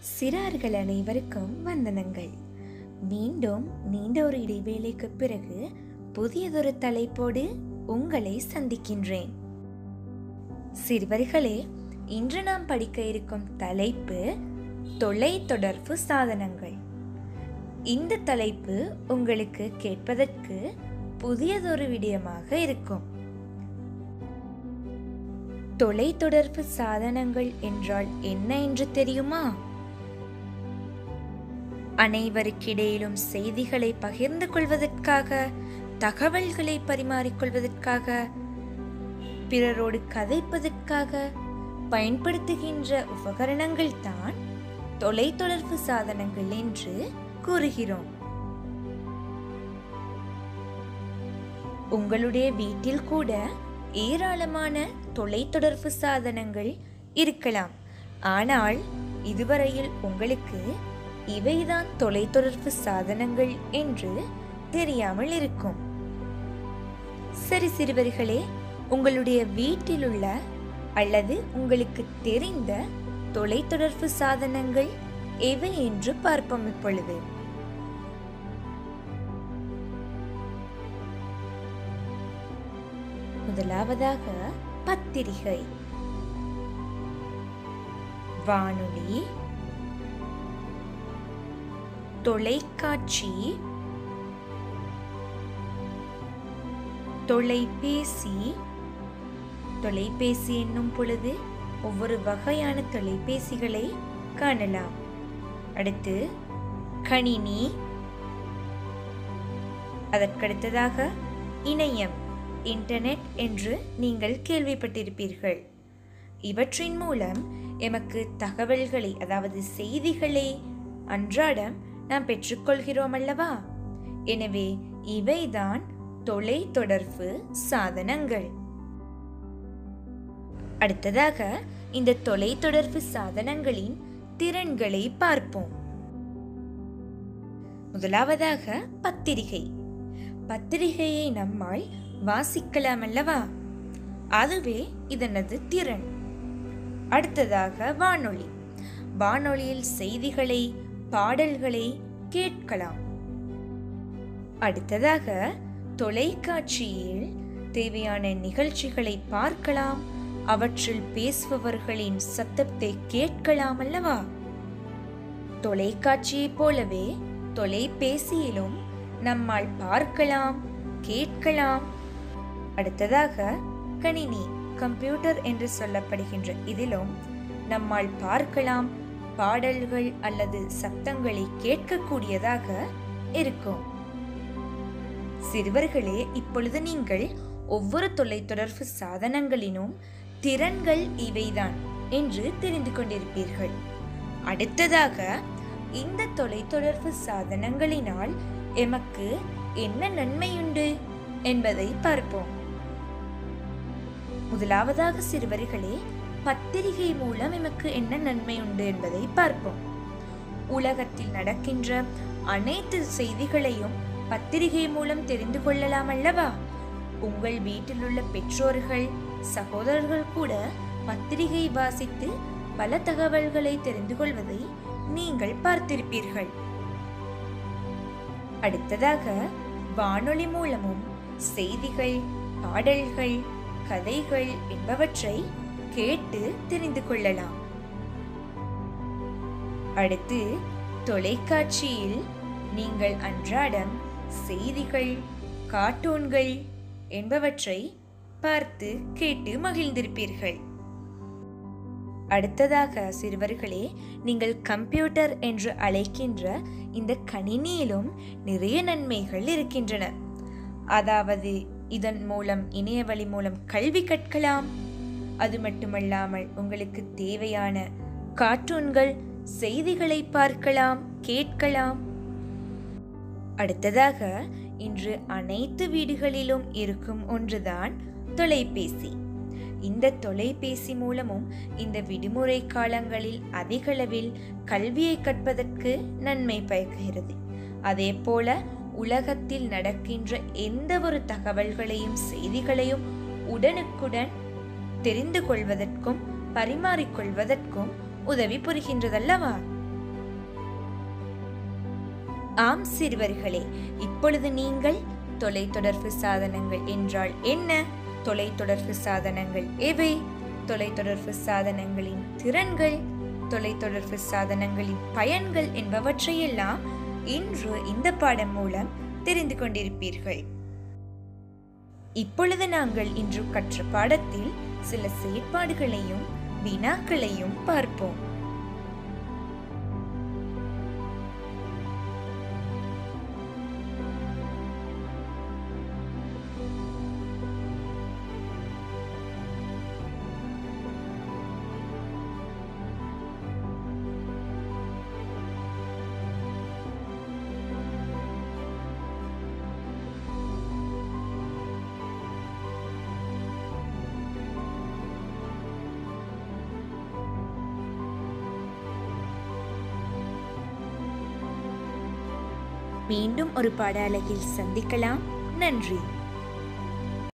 சிறார்கள் அனைவருக்கும் வந்தனங்கள். மீண்டும் நீண்ட ஒரு இடைவேளைக்கு பிறகு புதியதொரு தலைப்போடு உங்களை சந்திக்கின்றேன். சிறுவர்களே, இன்று நாம் படிக்க இருக்கும் தலைப்பு தொலைத்தொடர்பு சாதனங்கள். இந்த தலைப்பு உங்களுக்கு கேட்பதற்கு புதியதொரு விடயமாக இருக்கும். தொலைத்தொடர்பு சாதனங்கள் என்றால் என்ன என்று தெரியுமா? அனைவருக்கிடையிலும் செய்திகளை பகிர்ந்து கொள்வதற்காக, தகவல்களை பரிமாறிக்கொள்வதற்காக, பிறரோடு கதைப்பதற்காக பயன்படுத்துகின்ற உபகரணங்கள் தான் தொலைத்தொடர்பு சாதனங்கள் என்று கூறுகிறோம். உங்களுடைய வீட்டில் கூட ஏராளமான தொலைத்தொடர்பு சாதனங்கள் இருக்கலாம். ஆனால் இதுவரையில் உங்களுக்கு இவைதான் தொலைத்தொடர்பு சாதனங்கள் என்று தெரியாமல் இருக்கும். சரி சிறுவர்களே, உங்களுடைய வீட்டிலுள்ள அல்லது உங்களுக்கு தெரிந்த தொலைத்தொடர்பு சாதனங்கள் எவை என்று பார்ப்போம் இப்பொழுது. முதலாவதாக பத்திரிகை, வானொலி, தொலைக்காட்சி, தொலைபேசி. தொலைபேசி என்னும் பொழுது ஒவ்வொரு வகையான தொலைபேசிகளை காணலாம். அடுத்து கணினி, அதற்கடுத்ததாக இணையம், இன்டர்நெட் என்று நீங்கள் கேள்விப்பட்டிருப்பீர்கள். இவற்றின் மூலம் எமக்கு தகவல்களை, அதாவது செய்திகளை அன்றாடம் நாம் பெற்றுக்கொள்கிறோம் அல்லவா? எனவே இவைதான் தொலைத்தொடர்பு சாதனங்கள். அடுத்ததாக இந்த தொலைத்தொடர்பு சாதனங்களின் திறன்களை பார்ப்போம். முதலாவதாக பத்திரிகை. பத்திரிகையை நம்மால் வாசிக்கலாம் அல்லவா? அதுவே இதனது திறன். அடுத்ததாக வானொலி. வானொலியில் செய்திகளை, பாடல்களை கேட்கலாம். அடுத்ததாக தொலைக்காட்சியில் தேவையான நிகழ்ச்சிகளை பார்க்கலாம், அவற்றில் பேசுபவர்களின் சத்தத்தை கேட்கலாம் அல்லவா? தொலைக்காட்சியைப் போலவே தொலைபேசியிலும் நம்மால் பார்க்கலாம், கேட்கலாம். அடுத்ததாக கணினி, கம்ப்யூட்டர் என்று சொல்லப்படுகின்ற இதிலும் நம்மால் பார்க்கலாம், பாடல்கள் அல்லது சத்தங்களை கேட்கக்கூடியதாக இருக்கும். சிறுவர்களே, இப்பொழுது நீங்கள் ஒவ்வொரு தொலைத்தொடர்பு சாதனங்களினும் திறன்கள் இவைதான் என்று தெரிந்து கொண்டிருப்பீர்கள். அடுத்ததாக இந்த தொலைத்தொடர்பு சாதனங்களினால் எமக்கு என்ன நன்மையுண்டு என்பதை பார்ப்போம். முதலாவதாக சிறுவர்களே, பத்திரிகை மூலம் எமக்கு என்ன நன்மை உண்டு என்பதை பார்ப்போம். உலகத்தில் நடக்கின்ற அனைத்து செய்திகளையும் பத்திரிகை மூலம் தெரிந்து கொள்ளலாம் அல்லவா? உங்கள் வீட்டில் உள்ள பெற்றோர்கள், சகோதரர்கள் கூட பத்திரிகை வாசித்து பல தகவல்களை தெரிந்து கொள்வதை நீங்கள் பார்த்திருப்பீர்கள். அடுத்ததாக வானொலி மூலமும் செய்திகள், பாடல்கள், கதைகள் என்பவற்றை கேட்டு தெரிந்து கொள்ளலாம். அடுத்து தொலைக்காட்சியில் நீங்கள் அன்றாடம் செய்திகள், கார்ட்டூன்கள் என்பவற்றை பார்த்து கேட்டு மகிழ்ந்திருப்பீர்கள். அடுத்ததாக சிறுவர்களே, நீங்கள் கம்ப்யூட்டர் என்று அழைக்கின்ற இந்த கணினியிலும் நிறைய நன்மைகள் இருக்கின்றன. அதாவது இதன் மூலம் இணைய வழி மூலம் கல்வி கற்கலாம். அது மட்டுமல்லாமல் உங்களுக்கு தேவையான கார்ட்டூன்கள், செய்திகளை பார்க்கலாம், கேட்கலாம். அடுத்ததாக இன்று அனைத்து வீடுகளிலும் இருக்கும் ஒன்றுதான் தொலைபேசி. இந்த தொலைபேசி மூலமும் இந்த விடுமுறை காலங்களில் அதிகளவில் கல்வியை கற்பதற்கு நன்மை பயக்குகிறது. அதே போல உலகத்தில் நடக்கின்ற எந்த ஒரு தகவல்களையும், செய்திகளையும் உடனுக்குடன் தெரிந்து கொள்வதற்கும் பரிமாறிக்கொள்வதற்கும் உதவி புரிகின்றதல்லவா? ஆம் சிறுவர்களே, இப்பொழுது நீங்கள் தொலைத்தொடர்பு சாதனங்கள் என்றால் என்ன, தொலைத்தொடர்பு சாதனங்கள் எவை, தொலைத்தொடர்பு சாதனங்களின் திறன்கள், தொலைத்தொடர்பு சாதனங்களின் பயன்கள் என்பவற்றையெல்லாம் இன்று இந்த பாடம் மூலம் தெரிந்து கொண்டிருப்பீர்கள். இப்பொழுது நாங்கள் இன்று கற்ற பாடத்தில் சில செயற்பாடுகளையும் வினாக்களையும் பார்ப்போம். மீண்டும் ஒரு பாட அலகில் சந்திக்கலாம். நன்றி.